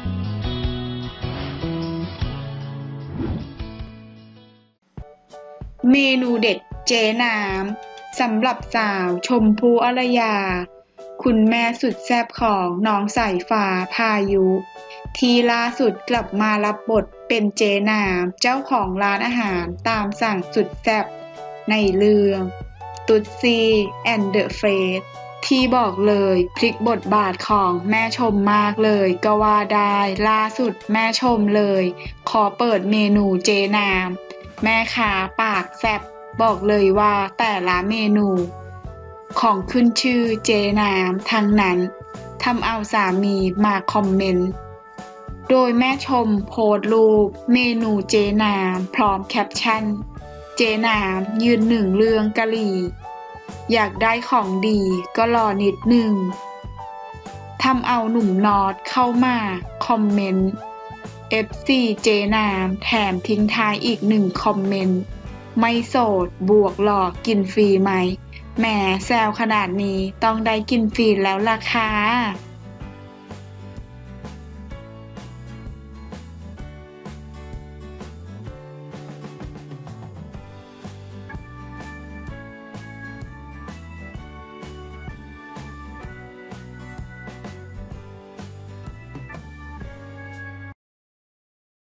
เมนูเด็ดเจ๊น้ำสำหรับสาวชมพู่อารยาคุณแม่สุดแซ่บของน้องสายฟ้าพายุที่ล่าสุดกลับมารับบทเป็นเจ๊น้ำเจ้าของร้านอาหารตามสั่งสุดแซ่บในเรื่องตุ๊ดซี่แอนด์เดอะเฟสที่บอกเลยพลิกบทบาทของแม่ชมมากเลยก็ว่าได้ล่าสุดแม่ชมเลยขอเปิดเมนูเจ๊น้ำแม่ค้าปากแซ่บบอกเลยว่าแต่ละเมนูของขึ้นชื่อเจ๊น้ำทั้งนั้นทำเอาสามีมาคอมเมนต์โดยแม่ชมโพสต์รูปเมนูเจ๊น้ำพร้อมแคปชั่นเจ๊น้ำยืนหนึ่งเรื่องกะหรี่อยากได้ของดีก็รอนิดหนึ่งทำเอาหนุ่มนอตเข้ามาคอมเมนต์ FC เจน้ำแถมทิ้งท้ายอีกหนึ่งคอมเมนต์ไม่โสดบวกหลอกกินฟรีไหมแหมแซวขนาดนี้ต้องได้กินฟรีแล้วล่ะค่ะ